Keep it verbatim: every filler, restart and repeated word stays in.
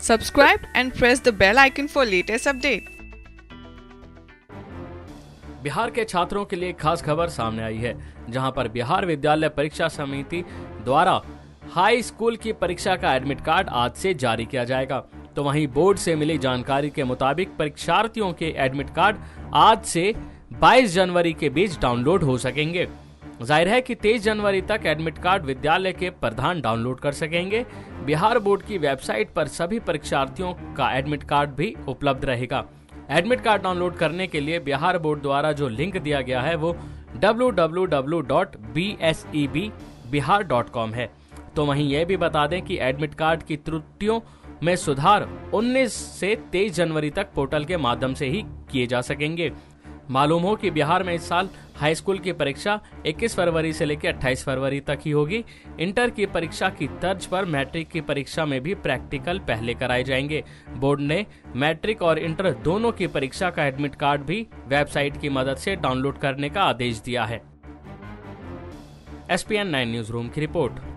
Subscribe and press the bell icon for latest update. Bihar के छात्रों के लिए खास खबर सामने आई है, जहां पर बिहार विद्यालय परीक्षा समिति द्वारा हाई स्कूल की परीक्षा का एडमिट कार्ड आज से जारी किया जाएगा। तो वहीं बोर्ड से मिली जानकारी के मुताबिक परीक्षार्थियों के एडमिट कार्ड आज से बाईस जनवरी के बीच डाउनलोड हो सकेंगे। जाहिर है कि तेईस जनवरी तक एडमिट कार्ड विद्यालय के प्रधान डाउनलोड कर सकेंगे। बिहार बोर्ड की वेबसाइट पर सभी परीक्षार्थियों का एडमिट कार्ड भी उपलब्ध रहेगा। एडमिट कार्ड डाउनलोड करने के लिए बिहार बोर्ड द्वारा जो लिंक दिया गया है वो W W W dot B S E B Bihar dot com है। तो वहीं यह भी बता दें कि एडमिट कार्ड की त्रुटियों में सुधार उन्नीस से तेईस जनवरी तक पोर्टल के माध्यम से ही किए जा सकेंगे। मालूम हो कि बिहार में इस साल हाई स्कूल की परीक्षा इक्कीस फरवरी से लेकर अट्ठाईस फरवरी तक ही होगी। इंटर की परीक्षा की तर्ज पर मैट्रिक की परीक्षा में भी प्रैक्टिकल पहले कराए जाएंगे। बोर्ड ने मैट्रिक और इंटर दोनों की परीक्षा का एडमिट कार्ड भी वेबसाइट की मदद से डाउनलोड करने का आदेश दिया है। S P N nine news room की रिपोर्ट।